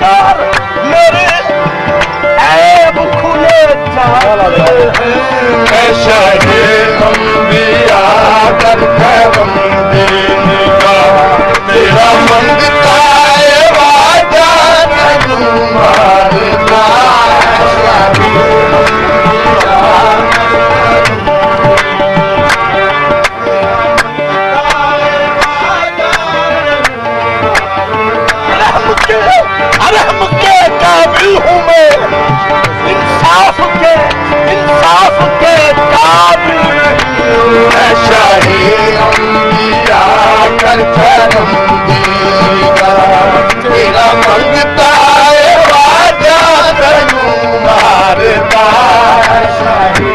सरकार मेरे ऐब खुले ऐसा है अंबिया कर करम देने का मेरा मंगता है वादा तुम्हारा रहम के काबिल हूँ मैं, इंसाफ के काबिल ऐसा ही अंबिया कर करम देगा तेरा मंगता है वादा तनु मारता ऐसा ही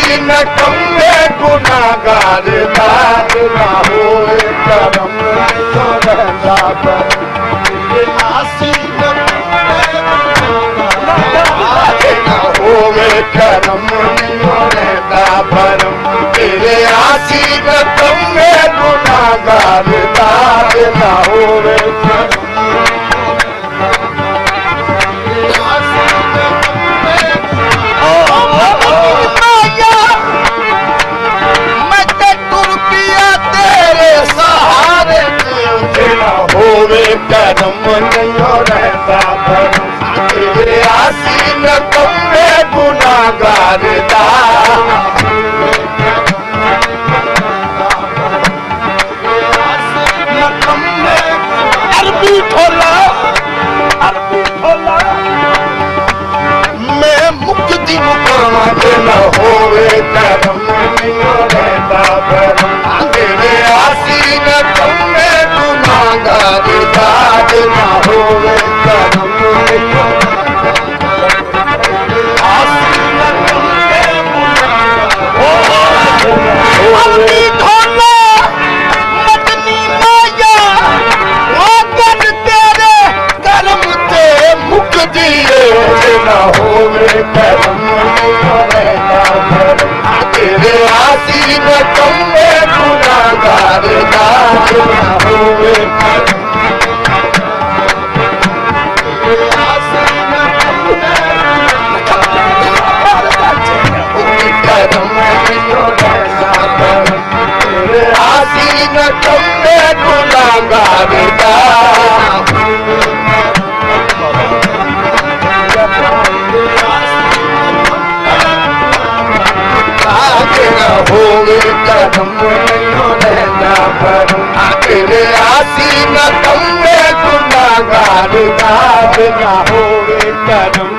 न कमे गुनाहगार दाद न होए करम जो रहता पर आसी न होवे करम जो रहता परम तेरे आसी न कमे गुनाहगार दाद न होवे करम होवे करम नहीं रहता परम तेरे आसी न कमे गुनाहगार अरबी ठोला मैं मुक्ति मुकरमा न होवे करम नहीं रहता परम तेरे आसी न कमे गुनाहगार दाद न होवे करम आसी न कमे अरबी ठोला मदनी माया वागन तेरे करम ते मुक्ति न होवे करम रहता परम तेरे आसी न कमे गुनाहगार दाद न होवे करम आसी न कमे गुनाहगार होवे करम रहता परम तेरे आसी न कमे गुनाहगार दाद न होवे करम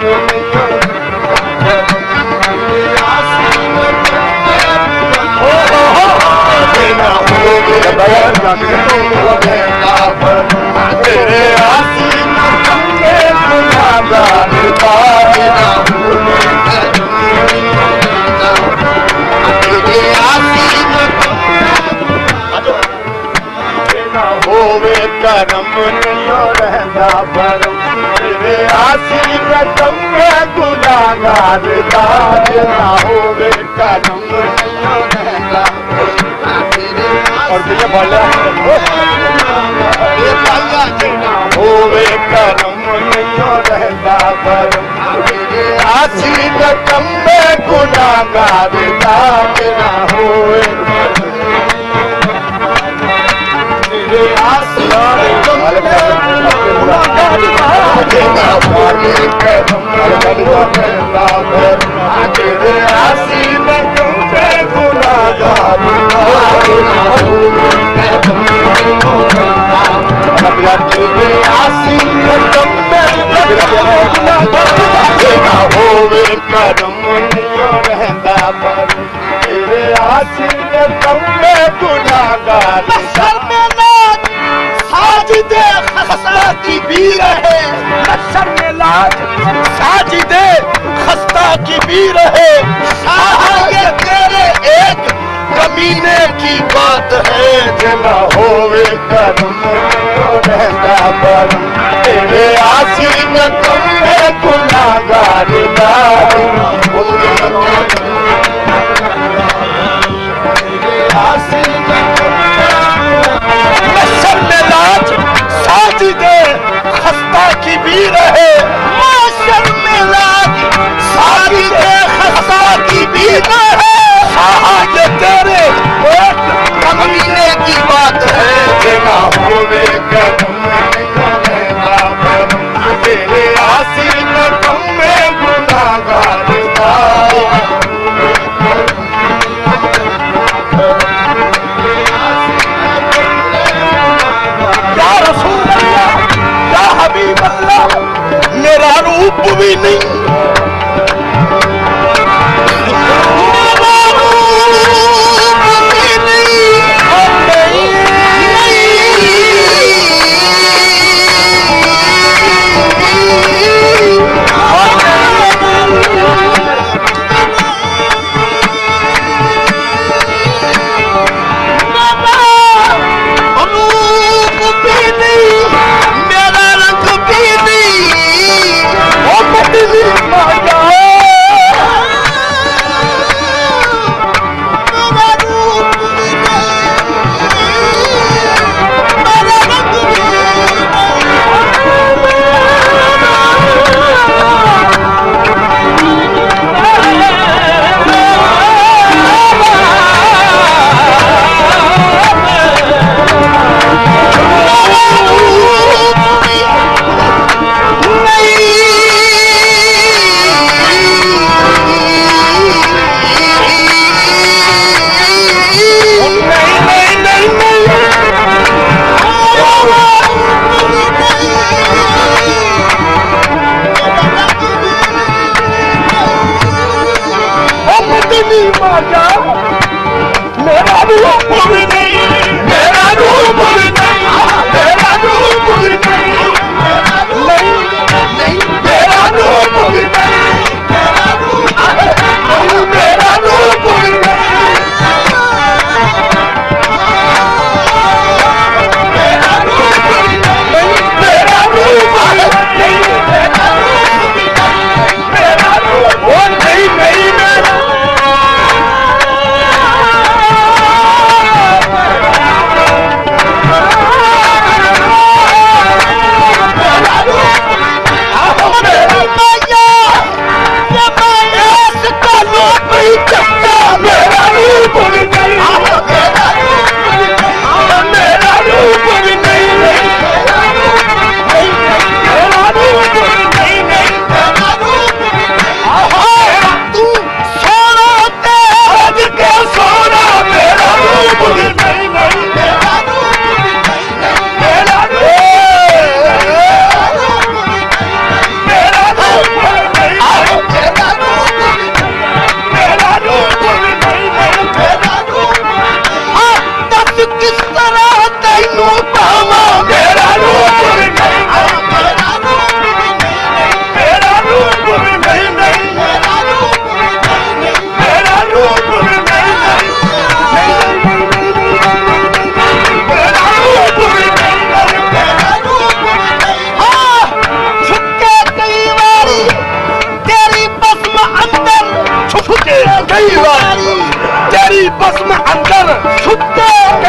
तेरे आसी न कमे गुनाहगार दाद न होवे तेरे आसी न होवे करम नहीं रहता परम तेरे आसी न कमे गुनाहगार दाद न होवे करम नहीं रहता और भैया बोला होवे करम नहीं रहता परम तेरे आसी न कमे गुनाहगार दाद न होवे तेरे आसी न कमे गुनाहगार दाद न होवे करम नहीं रहता परम तेरे आसी न कमे गुनाहगार दाद न होवे तेरे आसी न कमे होवे करम नहीं रहता परम तेरे आसी न कमे गुनाहगार साजिदे खस्ता की भी रहे नशर में लाज साजिदे खस्ता की भी रहे ये तेरे एक कमीने की बात है न होवे करम रहता परम तेरे आसी न कमे गुनाहगार दाद आसी न नशर में लाज साजिदे खस्ता की भी रहे नशर में लाज साजिदे खस्ता की भी रहे ये तेरे एक कमीने की बात है न होवे करम रहता परम तेरे आसी न कमे गुनाहगार दाद या रसूल अल्लाह या हबीब अल्लाह मेरा रूप भी नहीं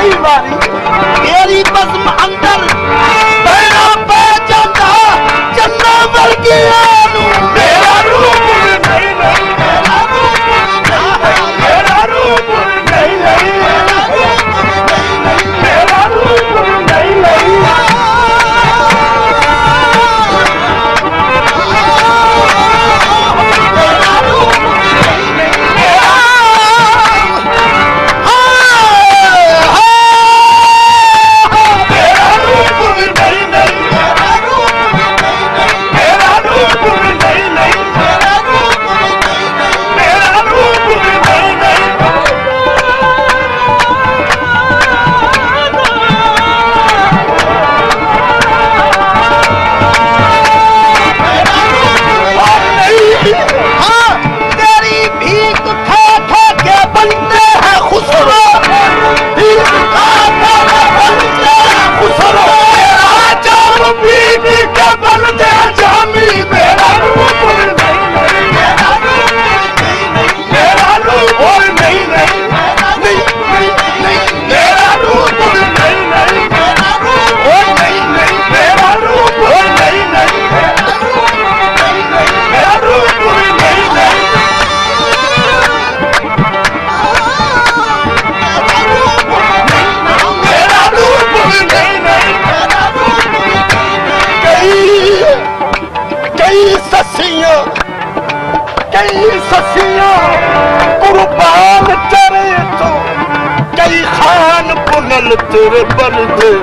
कई बारी तेरी बज़्म अंदर पैरा पे जांदा चन्ना वर्गी आनू मेरा रूप नहीं नहीं मेरा रूप नहीं नहीं मेरा रूप नहीं नहीं कई ससियां कुर्बान तेरे तो कई खान पुनल तेरे बलदे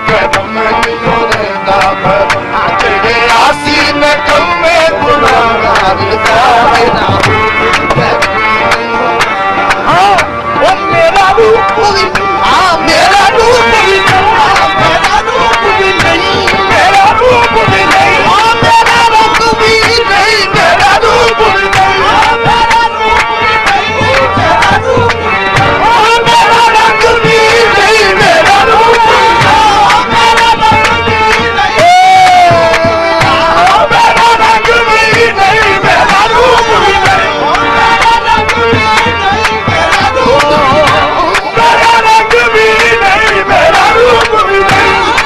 करम जो रहता भरम तेरे आसी में कम में गुनाहगार ना हो हाँ वो मेरा रूप भी हाँ मेरा रूप भी मेरा रूप भी नहीं मेरा रूप भी नहीं हाँ मेरा रंग भी नहीं मेरा रूप भी नहीं हाँ मेरा रूप भी नहीं मेरा रूप हाँ मेरा रंग भी नहीं मेरा रूप हाँ मेरा रंग भी नहीं हाँ मेरा रंग भी नहीं मेरा रूप भी नहीं मेरा रंग भी नहीं मेरा रूप मेरा रंग भी नहीं मेरा रूप भी नहीं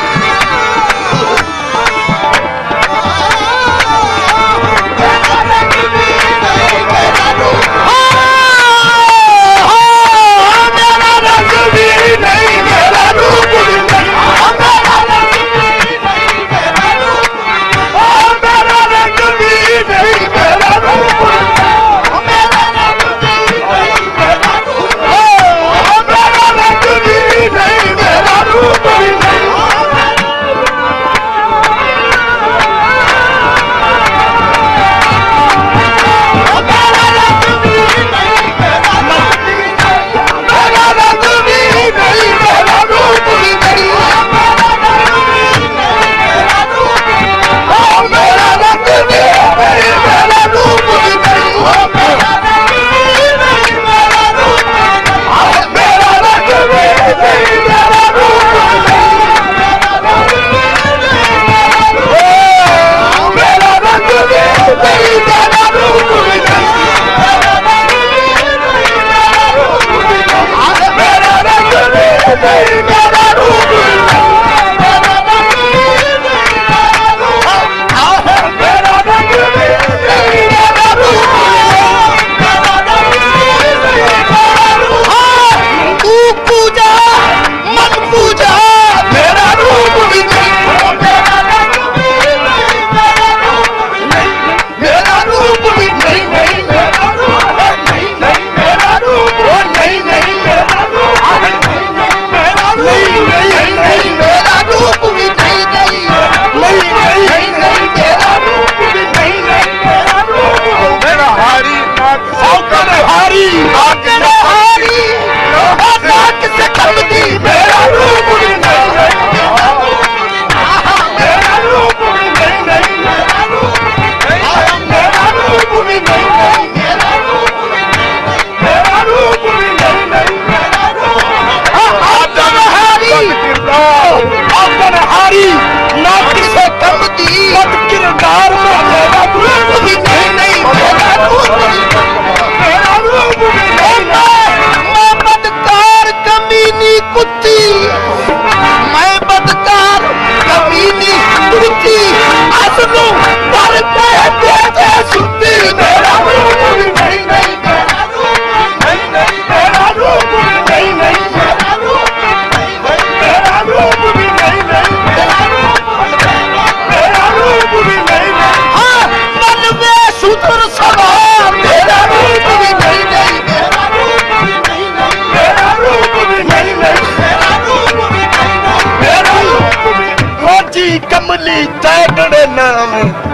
कमली तैगड़े नाम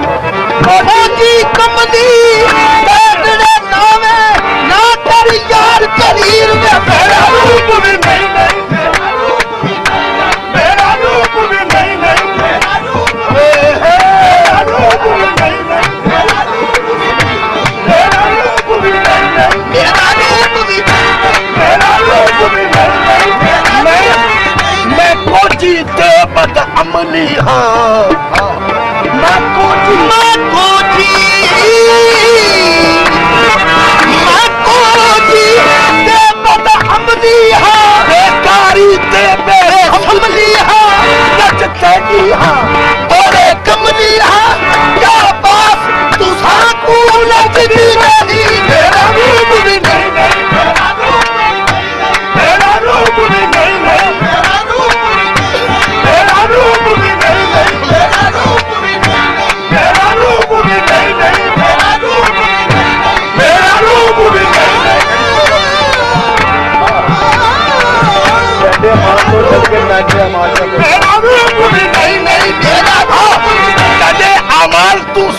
जी कमली तैगड़े नाम ना कर यार करीर में मेरा रूप भी नहीं मेरा रूप भी नहीं मेरा रूप भी नहीं मेरा रूप भी नहीं मेरा रूप भी मेरा रूप भी नहीं मैं को जीते बद अमली हाँ मैं को जीते बद अमली हाँ बेकारी ते मेरे अमली हाँ नचते की हाँ तोरे कमली हाँ क्या बात तू साकू नचती नहीं मेरा रूप भी नहीं मेरा रूप भी नहीं मेरा रूप भी नहीं मेरा रूप भी नहीं मेरा रूप भी नहीं मेरा रूप भी नहीं मेरा रूप भी नहीं मेरा रूप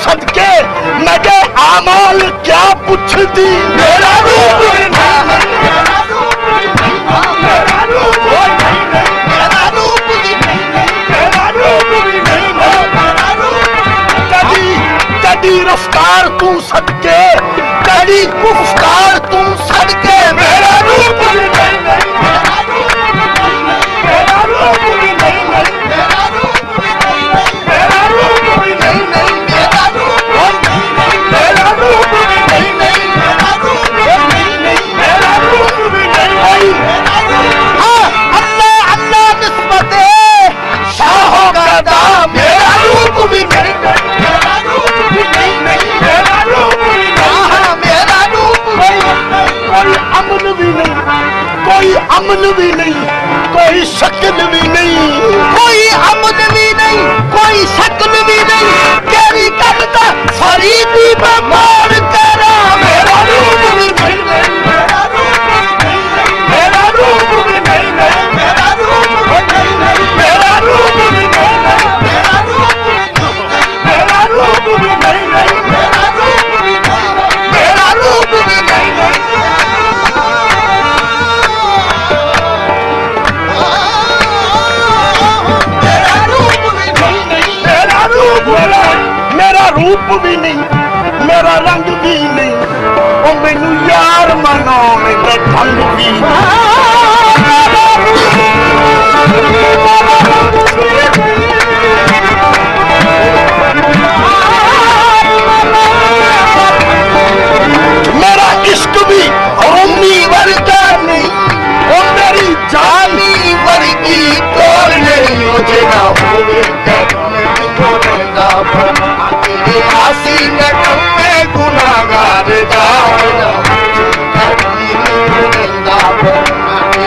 सदके मेरे आमाल क्या पुछदी मेरा रूप भी नहीं मेरा रूप भी नहीं मेरा रूप भी नहीं मेरा रूप भी नहीं मेरा रूप भी नहीं मेरा रूप कदी कदी रफ्तार तू सदके कदी गुफ्तार तू सदके मेरा रूप भी नहीं मेरा रूप मेरा रूप भी नहीं मेरा रूप भी नहीं मेरा रूप भी नहीं मेरा रूप मेरा रूप भी नहीं मेरा रूप भी नहीं मेरा रूप भी नहीं हाँ अल्लाह अल्लाह निस्बते शाहों का दाम मेरा रूप भी नहीं मेरा रूप भी नहीं मेरा रूप भी नहीं हाँ मेरा रूप कोई अमन भी नहीं कोई अमन भी नहीं कोई शक्ल भी नहीं कोई अमन भी नहीं कोई शक्ल भी नहीं तेरी करता फरीदी में मार तेरा मेरा रूप भी नहीं मेरा रूप मेरा रूप भी नहीं मेरा रूप मेरा रूप भी नहीं मेरा रूप मेरा रूप भी नहीं मेरा रूप मेरा रूप भी नहीं मेरा रूप भी नहीं मेरा रंग भी नहीं ओ मैनू यार मनाने का ढंग भी मेरा इश्क भी रोमी वर्गा नहीं ओ मेरी जानी वर्गी तोड़ नहीं मुझे ना होवे आसी में गुनागार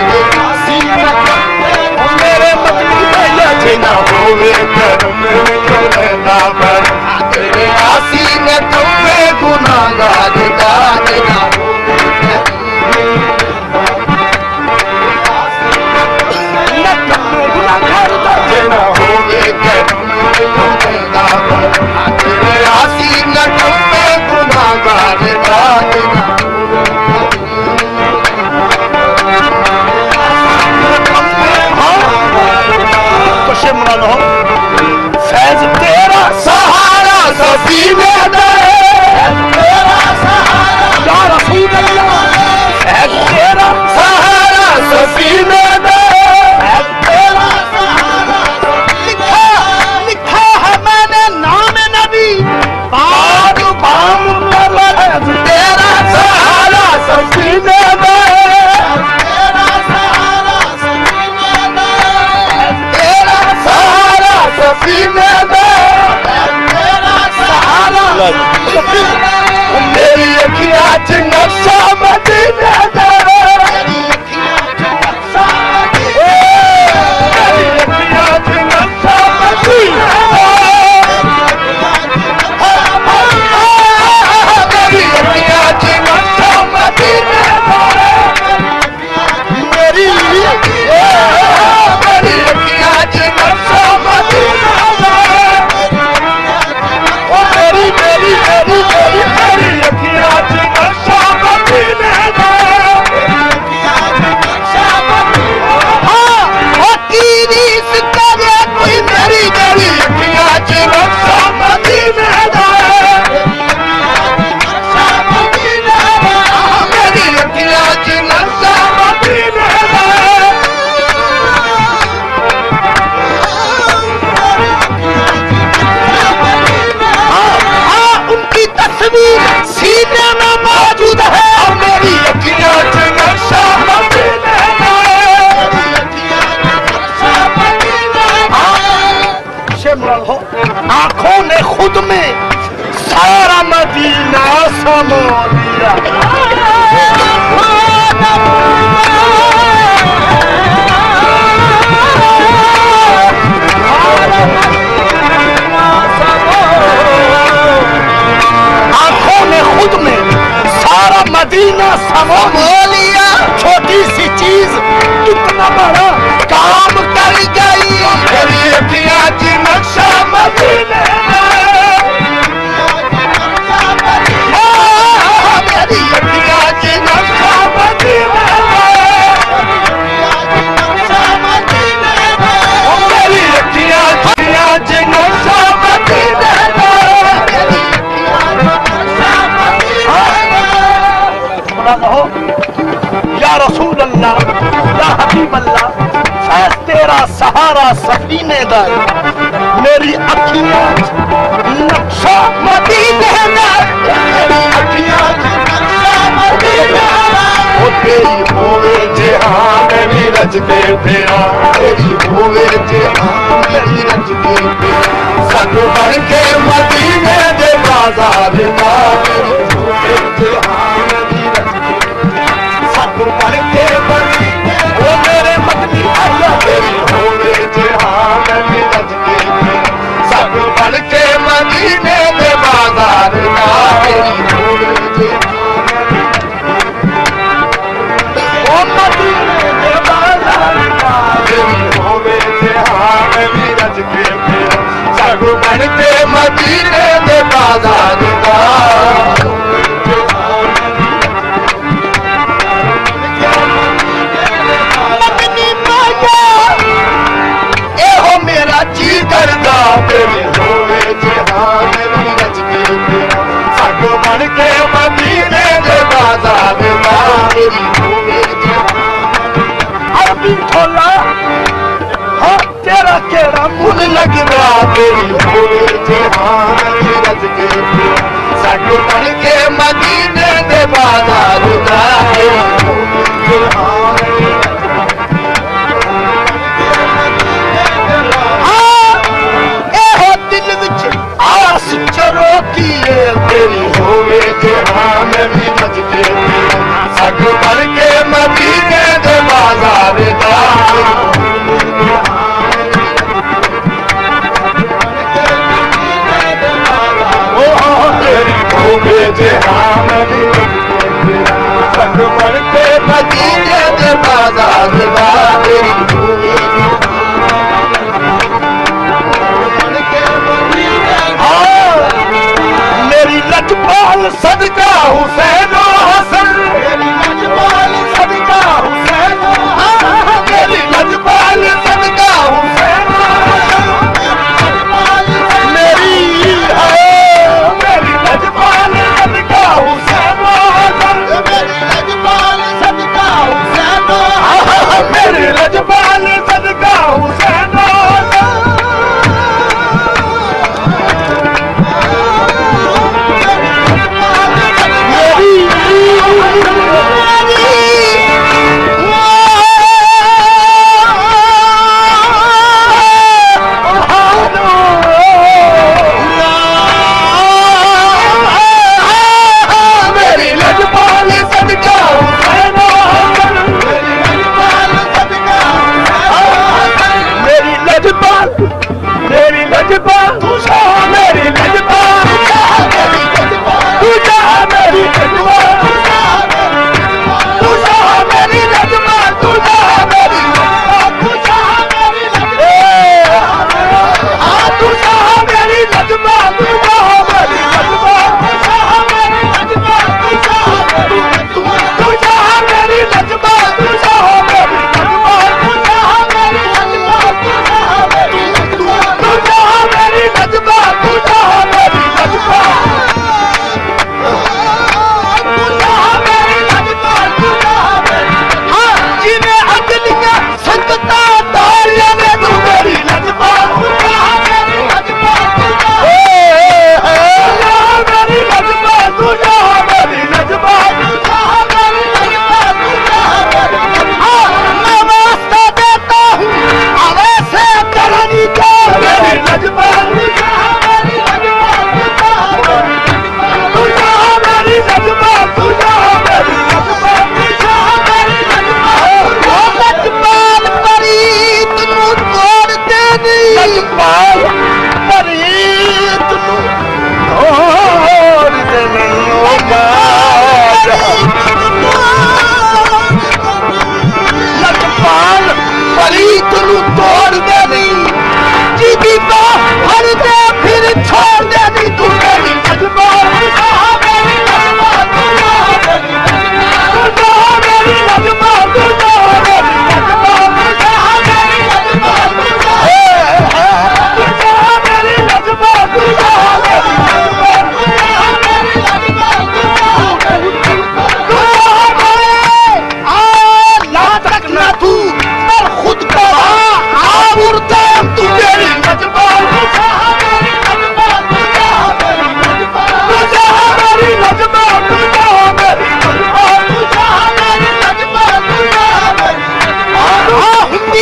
हबीब अल्लाह फैज तेरा सहारा सफीने दा मेरी अखियां नक्शा मदीने दा मेरी अखियां नक्शा मदीने दा ओ तेरी होवे जहान भी रच के तेरा तेरी होवे जहान भी रच के तेरा सब बन के मदीने दे बाजार दा तेरी होवे जहान भी रच के सब बन के मदीने ओ मेरे मदनी अल्लाह तेरी होवे जहान भी रच के तेरा सब बन के मदीने दे बाजार दा तेरी होवे जहान बनते मदीने दे बाजार दा मदनी माया एहो मेरा जी करदा तेरे होवे जहान भी रच के तेरा सागो बन के मदीने दे बाजार दा तेरी होवे जहान अरबी ठोला तेरा केड़ा मुल लगदा तेरी होवे जहान भी रच के सागो बन के मदीने दे बाजार दा एहो दिल विच आस चरोकीए तेरी होवे जहान भी रच के सागो बन के मदीने दे बाजार दा जहान भी सब बनते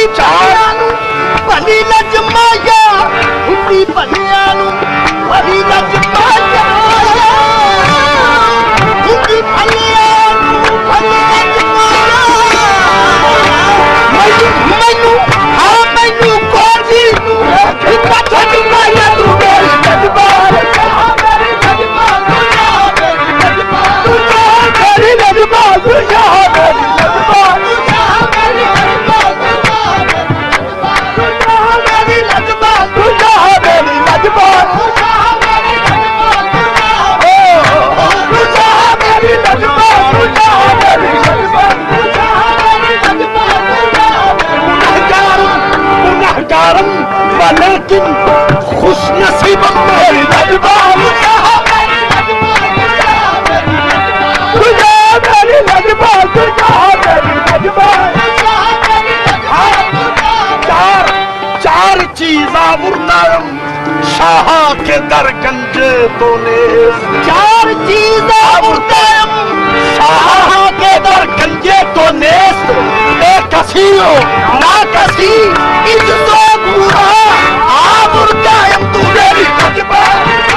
चानू भली लजमाया हुंदी भलियानू भली लजमाया हुंदी भलियानू भली लजमाया मैनू हाँ मैनू कोजी नू इतना जजमाया तू मेरी जजमान मेरी लजमान तू जा मेरी लजमान लेकिन खुश नसीब मेरी लजबान मेरी लजबान चार चीजा मुर्दाम शाह के दर गंजे तो ने चार चीजा मुर्दाम शाह के दर गंजे तो नेस एक कसीरो ना कसी इज्जतो बुरा आ मुर्दाम तू मेरी लजबान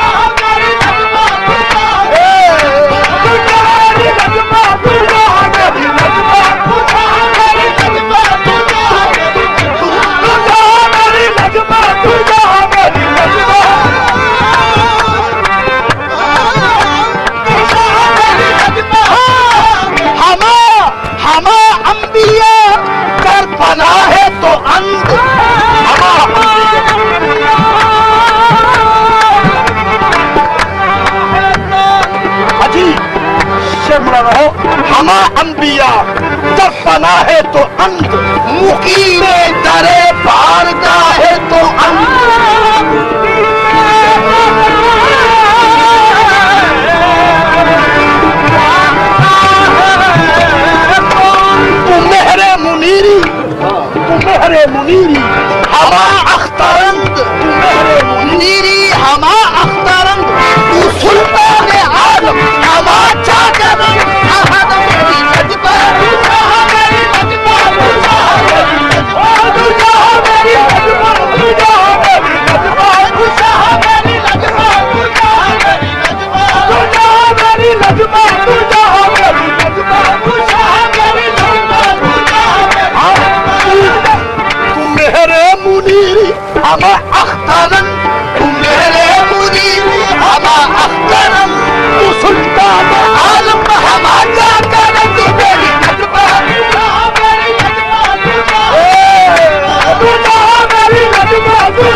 बना है तो अंत अजी शिमला रहो हमा अंबिया जब बना है तो अंत मुकीमे दरे पार का है तो अंत मेहरे मुनीरी हमा अख्तरंद तू मेहरे मुनीरी हमा अख्तरंद तू सुल्तान आलम हमा चाकरंद अहद मेरी लजबान तू मेरी लजबान तू मेरी लजबान तू मेरी लजबान तू मेरी लजबान तू मेरी लजबान तू मेरी लजबान तू मेरे मुनीरी हमा अख्तरन तू मेरे मुनीरी हमा अख्तरन तू सुल्तान आलम हमा जाकरन तू मेरी लजबान मेरी लजबान तू मेरी लजबान तू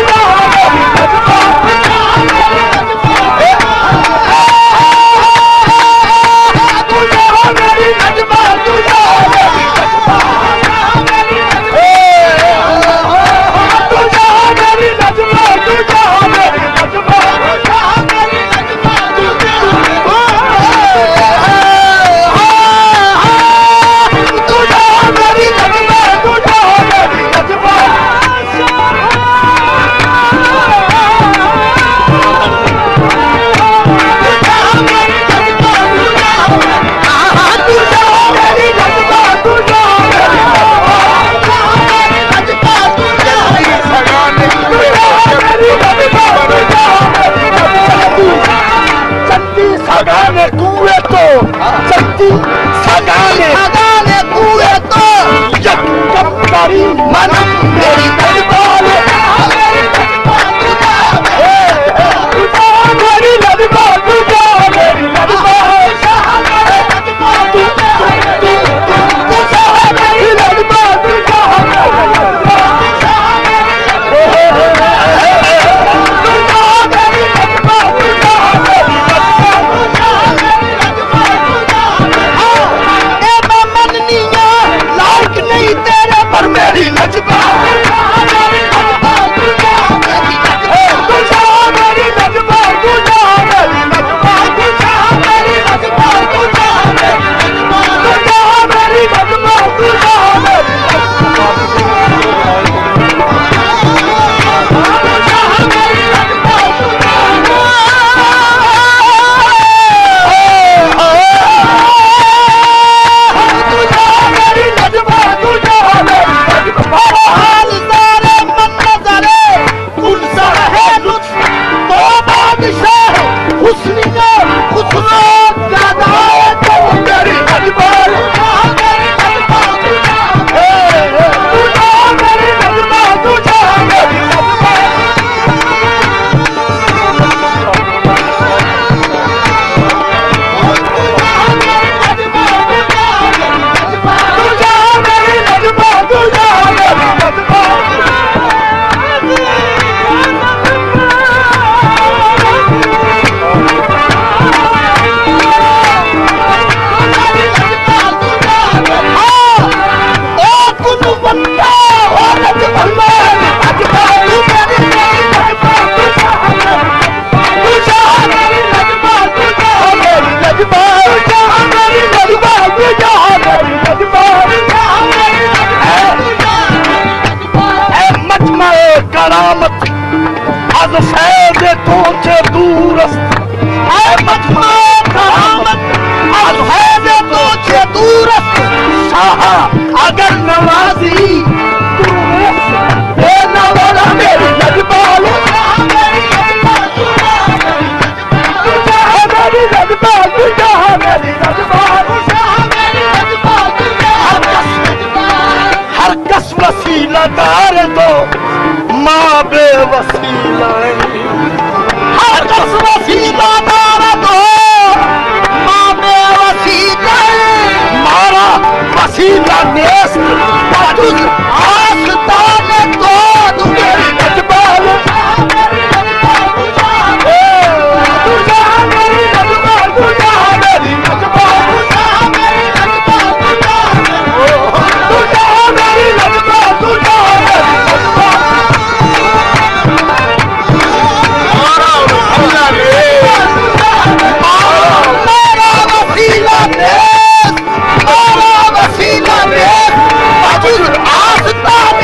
सगाने कुए तो शक्ति सगाने कुए तो यक्कम करी मनम मेरी लजबान मेरी लजबान तू मेरी लजबान तू मेरी लजबान मेरी लजबान करामत از فیض تو چه دور است ای مجمع کرامت از فیض تو چه دور است شاها اگر نوازی اے نوازا میری لجبال میری لجبال ہر کس وسیلہ دار تو माँ बेवसीला हर कस वसीला दारा दो माँ बेवसीला मारा वसीला नेस्त तुझ आस्तान को तू मेरी लजबाल तुझा मेरी लजबाल तुझा मेरी लजबाल तुझा मेरी लजबाल तुझा मेरी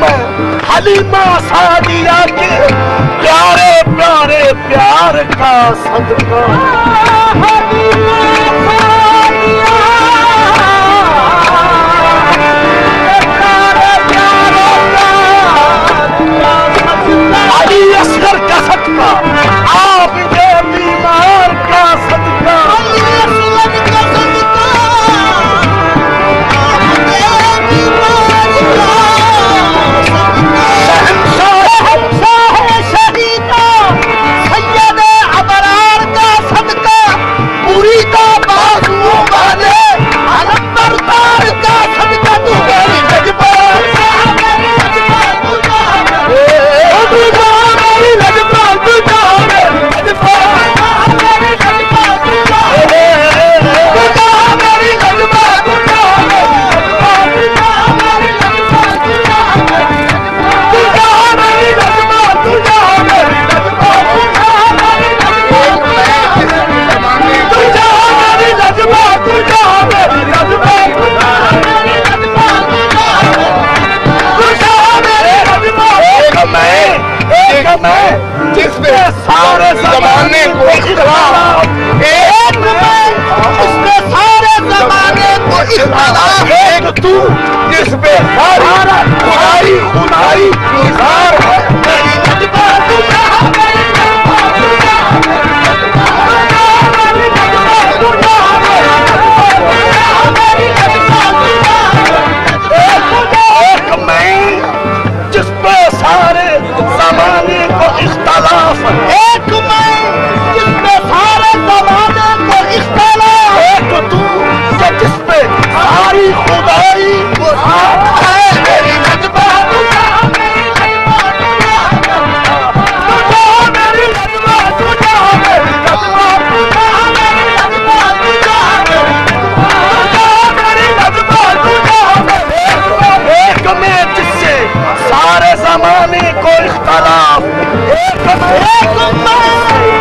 मैं हलीमा सादिया के प्यारे प्यारे प्यार का सदका। अली असगर का सदका, आप के बीमार का सदका। जिस पे सारे जमाने को इख्तिलाफ, उसमें सारे जमाने को इख्तिलाफ, एक तू जिस पे सारी खुदाई इज़हार है। जिस पे सारे जमाने को इख्तिलाफ, एक मैं जिस पे सारे जमाने को इख्तिलाफ, एक तू जिस पे सारी खुदाई है। मेरी नजबा तुझा, मेरी नजबा तुझा, मेरी नजबा तुझा, मेरी नजबा तुझा, मेरी नजबा तुझा, मेरी नजबा तुझा। एक मैं जिससे सारे जमाने को इख्तिलाफ, एक मैं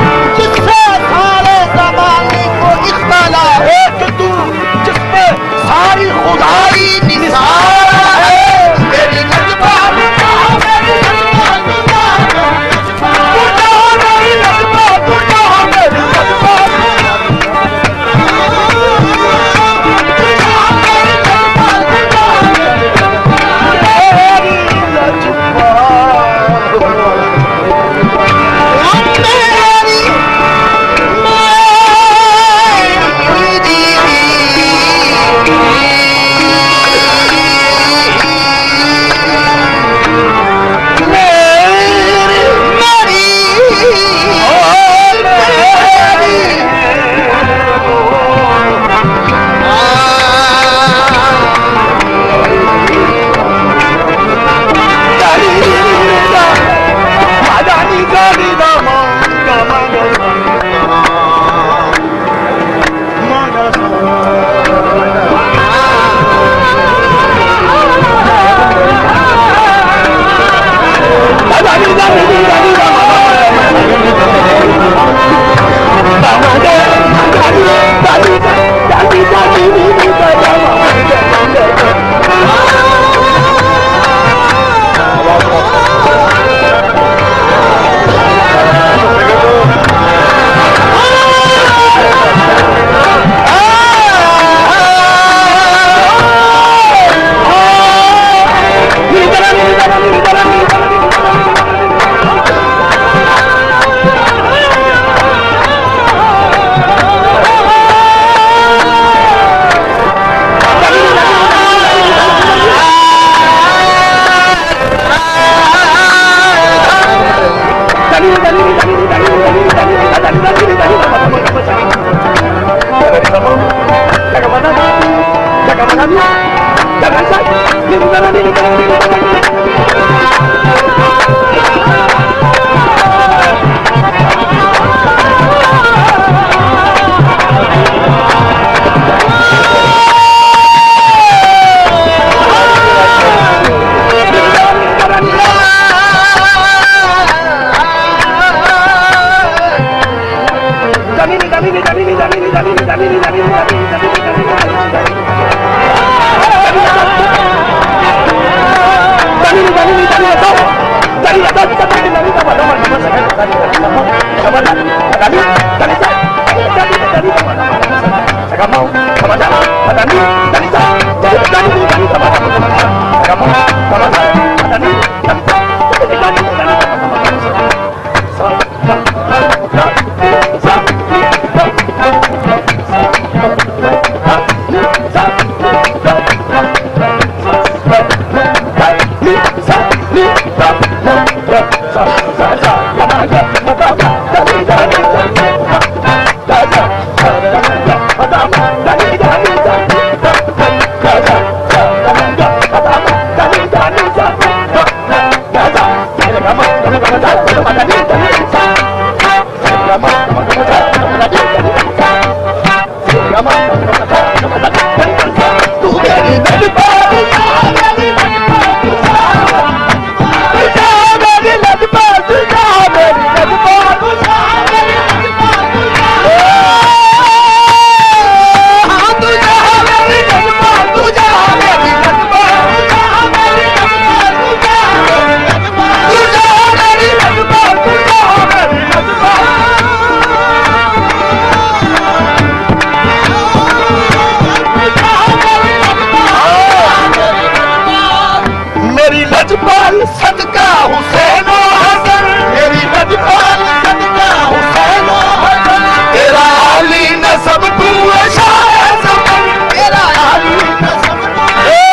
सदका हुसैन हसन, मेरी लजपाल सदका हुसैन हसन, तेरा अली नसब तू शाह ज़मन, तेरा अली नसब तू,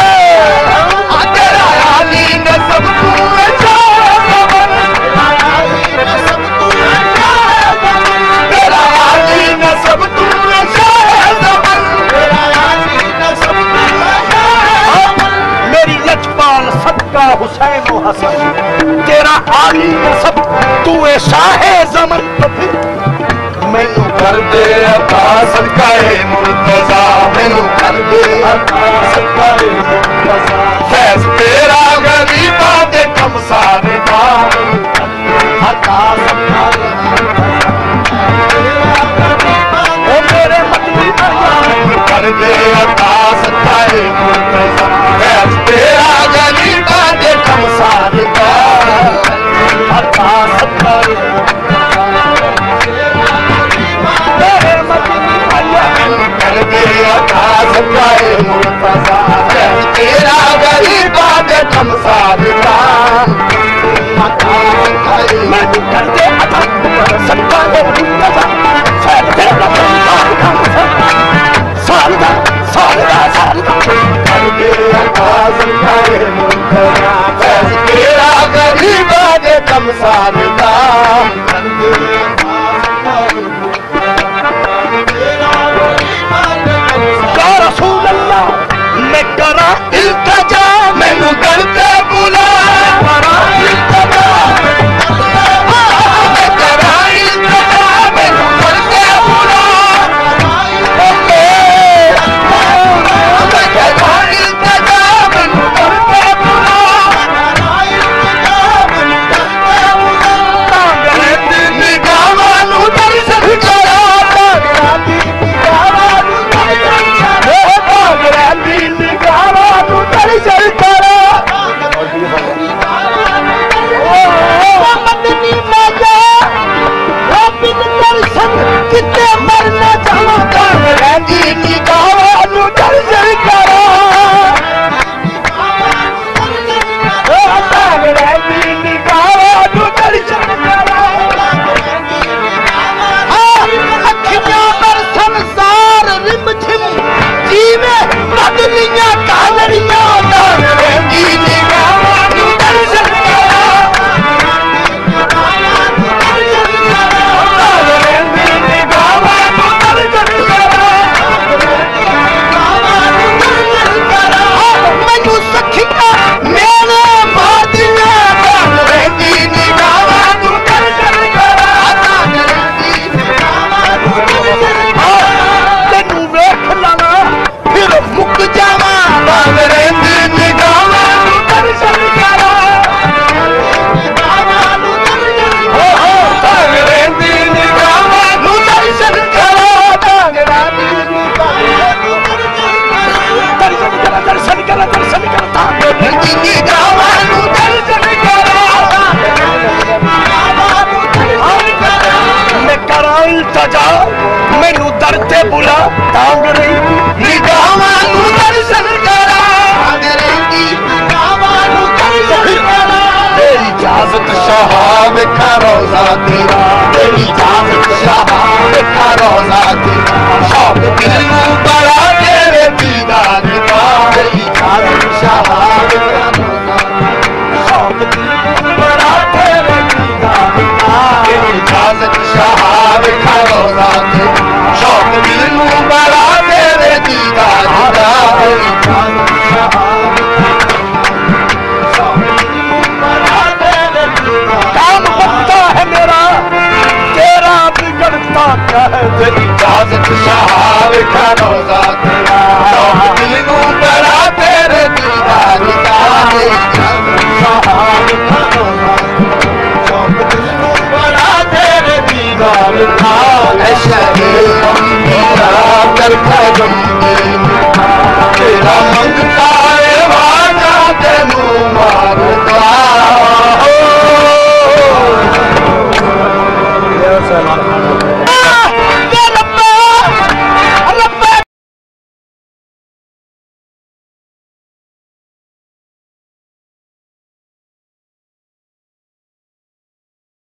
तेरा अली नसब तू शाह ज़मन, तेरा अली नसब तू शाह ज़मन, तेरा अली नसब तू शाह ज़मन, तेरा अली नसब तू शाह ज़मन, मेरी लजपाल सदका हुसैन हसन, तेरा आली नसब तू शाह ज़मन। तो फिर मैनू कर दे अता सदकाए मुर्तज़ा, मैनू कर दे अता सदकाए मुर्तज़ा, फैज़ तेरा गरीबा दे कम सारे दा, अता सदकाए ओ मेरे मतली कर दे अता सदकाए मुर्तज़ा, फैज़ तेरा गरीबा दे कम सारे दा, अता सदकाए कर दे अता सदकाए मुर्तज़ा, फैज़ तेरा गरीबा दे कम सारे दा, अता सदकाए मैनू कर दे अता सदकाए मुर्तज़ा, फैज़ तेरा गरीबा दे कम सारे दा, कर दे अता सदकाए मुर्तज़ा, फैज़ तेरा गरीबा दे कम सारे दा, कर दे